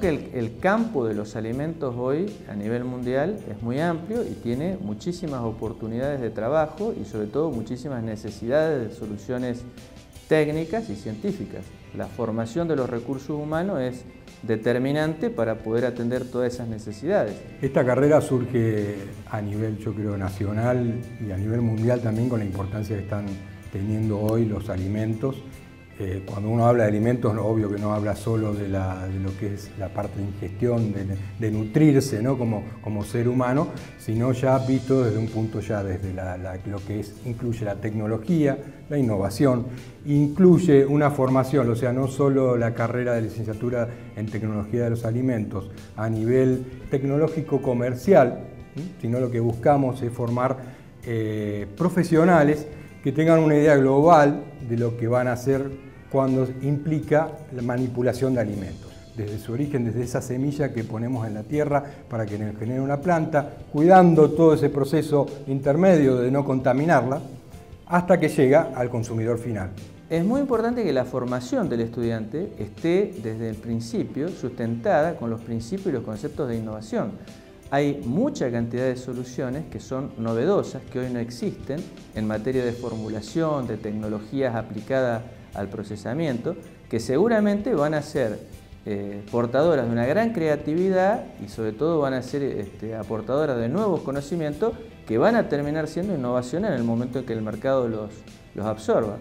que el campo de los alimentos hoy a nivel mundial es muy amplio y tiene muchísimas oportunidades de trabajo y sobre todo muchísimas necesidades de soluciones técnicas y científicas. La formación de los recursos humanos es determinante para poder atender todas esas necesidades. Esta carrera surge a nivel, yo creo, nacional y a nivel mundial también con la importancia que están teniendo hoy los alimentos. Cuando uno habla de alimentos, obvio que no habla solo de lo que es la parte de ingestión, de nutrirse, ¿no? como ser humano, sino ya visto desde un punto ya desde lo que incluye la tecnología, la innovación, incluye una formación, o sea, no solo la carrera de licenciatura en tecnología de los alimentos a nivel tecnológico comercial, sino lo que buscamos es formar profesionales que tengan una idea global de lo que van a hacer cuando implica la manipulación de alimentos. Desde su origen, desde esa semilla que ponemos en la tierra para que nos genere una planta, cuidando todo ese proceso intermedio de no contaminarla, hasta que llega al consumidor final. Es muy importante que la formación del estudiante esté desde el principio sustentada con los principios y los conceptos de innovación. Hay mucha cantidad de soluciones que son novedosas, que hoy no existen en materia de formulación, de tecnologías aplicadas al procesamiento, que seguramente van a ser portadoras de una gran creatividad y sobre todo van a ser aportadoras de nuevos conocimientos que van a terminar siendo innovación en el momento en que el mercado los absorba.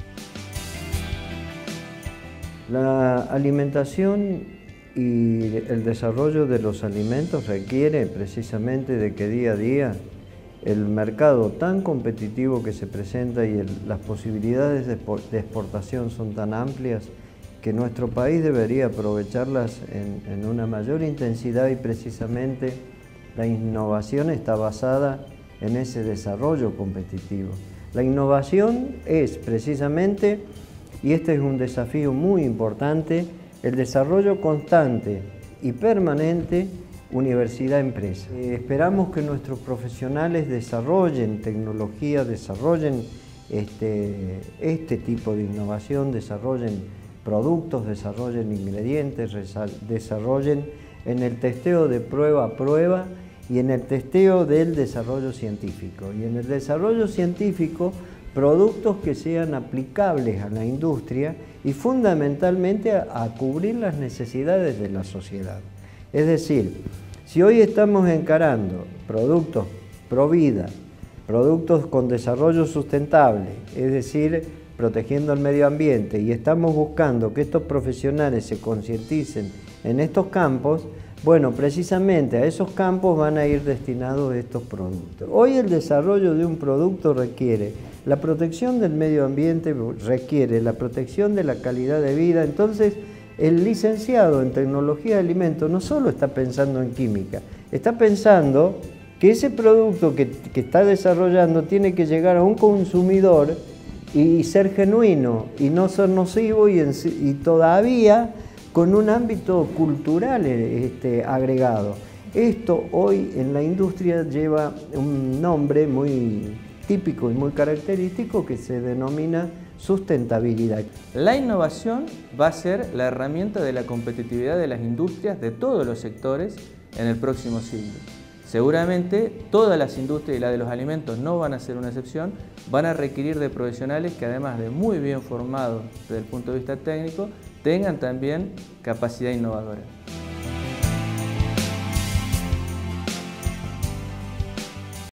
La alimentación y el desarrollo de los alimentos requiere precisamente de que día a día el mercado tan competitivo que se presenta y las posibilidades de exportación son tan amplias que nuestro país debería aprovecharlas en una mayor intensidad y precisamente la innovación está basada en ese desarrollo competitivo. La innovación es precisamente, y este es un desafío muy importante, el desarrollo constante y permanente universidad-empresa. Esperamos que nuestros profesionales desarrollen tecnología, desarrollen este tipo de innovación, desarrollen productos, desarrollen ingredientes, desarrollen en el testeo de prueba a prueba y en el testeo del desarrollo científico. Y en el desarrollo científico, productos que sean aplicables a la industria y fundamentalmente a cubrir las necesidades de la sociedad. Es decir, si hoy estamos encarando productos pro vida, productos con desarrollo sustentable, es decir, protegiendo el medio ambiente, y estamos buscando que estos profesionales se concienticen en estos campos, bueno, precisamente a esos campos van a ir destinados estos productos. Hoy el desarrollo de un producto requiere la protección del medio ambiente, requiere la protección de la calidad de vida, entonces el licenciado en tecnología de alimentos no solo está pensando en química, está pensando que ese producto que está desarrollando tiene que llegar a un consumidor y ser genuino y no ser nocivo y todavía con un ámbito cultural agregado. Esto hoy en la industria lleva un nombre muy típico y muy característico que se denomina sustentabilidad. La innovación va a ser la herramienta de la competitividad de las industrias de todos los sectores en el próximo siglo. Seguramente todas las industrias y la de los alimentos no van a ser una excepción, van a requerir de profesionales que además de muy bien formados desde el punto de vista técnico, tengan también capacidad innovadora.